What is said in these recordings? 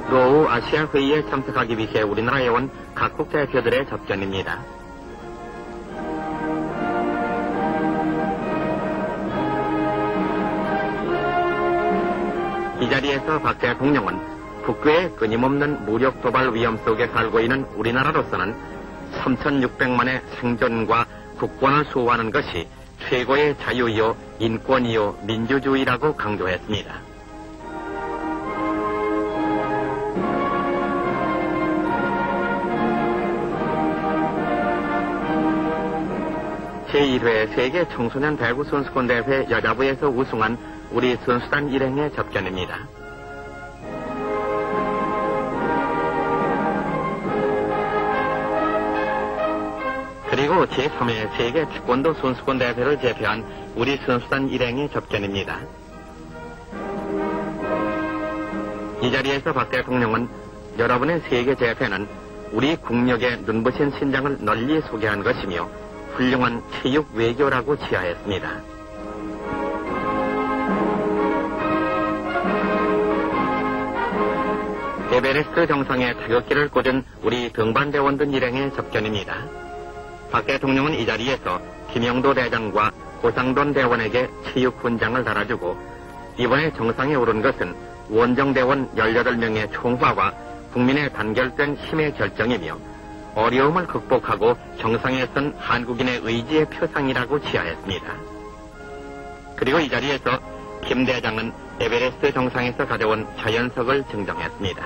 노후 아시아 회의에 참석하기 위해 우리나라에 온 각국 대표들의 접견입니다. 이 자리에서 박 대통령은 국외의 끊임없는 무력 도발 위험 속에 살고 있는 우리나라로서는 3,600만의 생존과 국권을 수호하는 것이 최고의 자유이요, 인권이요, 민주주의라고 강조했습니다. 제1회 세계 청소년 배구 선수권 대회 여자부에서 우승한 우리 선수단 일행의 접견입니다. 그리고 제3회 세계 태권도 선수권 대회를 제패한 우리 선수단 일행의 접견입니다. 이 자리에서 박 대통령은 여러분의 세계 제패는 우리 국력의 눈부신 신장을 널리 소개한 것이며 훌륭한 체육 외교라고 치하했습니다. 에베레스트 정상에 태극기를 꽂은 우리 등반대원들 일행의 접견입니다. 박 대통령은 이 자리에서 김영도 대장과 고상돈 대원에게 체육훈장을 달아주고 이번에 정상에 오른 것은 원정대원 18명의 총화와 국민의 단결된 힘의 결정이며 어려움을 극복하고 정상에 선 한국인의 의지의 표상이라고 치하했습니다. 그리고 이 자리에서 김 대장은 에베레스트 정상에서 가져온 자연석을 증정했습니다.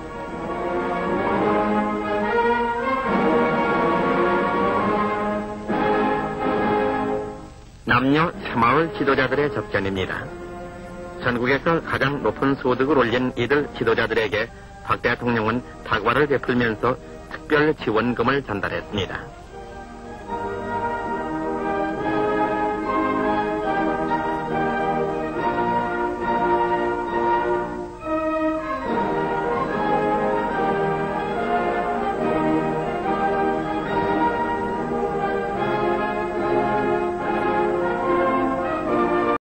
남녀 새마을 지도자들의 접견입니다. 전국에서 가장 높은 소득을 올린 이들 지도자들에게 박 대통령은 다과를 베풀면서 특별 지원금을 전달했습니다.